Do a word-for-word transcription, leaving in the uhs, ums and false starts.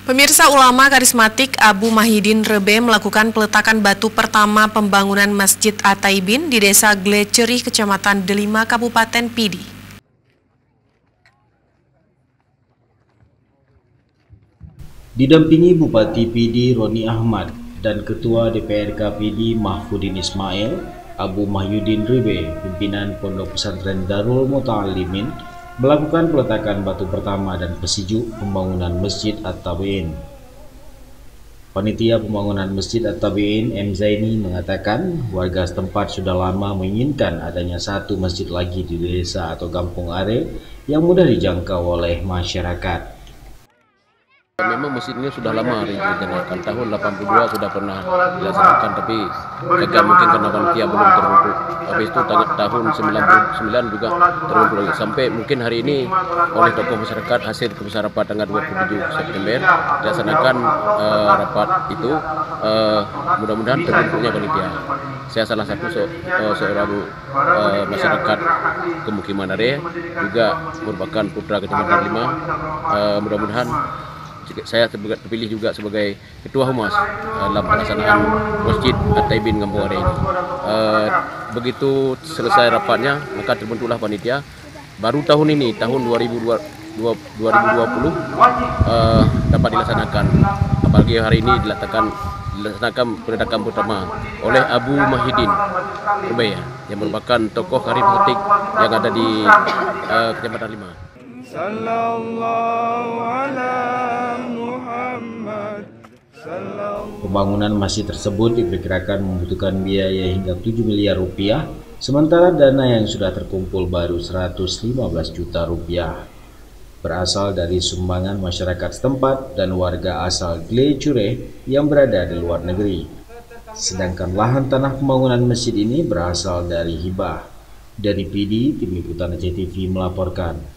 Pemirsa, ulama karismatik Abu Mahidin Rebe melakukan peletakan batu pertama pembangunan Masjid At-Taibin di Desa Gleceri, Kecamatan Delima, Kabupaten Pidi. Didampingi Bupati Pidi Roni Ahmad dan Ketua D P R K Pidi Mahfudin Ismail, Abu Mahidin Rebe, pimpinan Pondok Pesantren Darul Muta'alimin, melakukan peletakan batu pertama dan pesijuk pembangunan Masjid At-Taibin. Panitia pembangunan Masjid At-Taibin M. Zaini mengatakan warga setempat sudah lama menginginkan adanya satu masjid lagi di desa atau kampung are yang mudah dijangkau oleh masyarakat. Memang masjid ini sudah lama direncanakan, tahun delapan puluh dua sudah pernah dilaksanakan, tapi gagal mungkin karena panitia belum terbentuk. Habis itu tahun sembilan puluh sembilan juga terbentuk lagi. Sampai mungkin hari ini oleh tokoh masyarakat hasil keputusan rapat tanggal dua puluh tujuh September dilaksanakan uh, rapat itu, uh, mudah-mudahan terbentuknya panitia. Saya salah satu se uh, seorang uh, masyarakat pemukiman are, juga merupakan putra Kecamatan Lima. Uh, mudah-mudahan saya terpilih juga sebagai Ketua Humas dalam pelaksanaan Masjid At-Taibin Kampung Are ini. Uh, begitu selesai rapatnya, maka terbentuklah panitia. Baru tahun ini, tahun dua ribu dua puluh, uh, dapat dilaksanakan. Apalagi hari ini dilaksanakan, dilaksanakan peletakan pertama oleh Abu Mahidin Rebe, yang merupakan tokoh karismatik yang ada di uh, Kecamatan Lima. Pembangunan masjid tersebut diperkirakan membutuhkan biaya hingga tujuh miliar rupiah, sementara dana yang sudah terkumpul baru seratus lima belas juta rupiah. Berasal dari sumbangan masyarakat setempat dan warga asal Gleceri yang berada di luar negeri. Sedangkan lahan tanah pembangunan masjid ini berasal dari hibah. Dari Pidi, Tim Liputan A C T V melaporkan.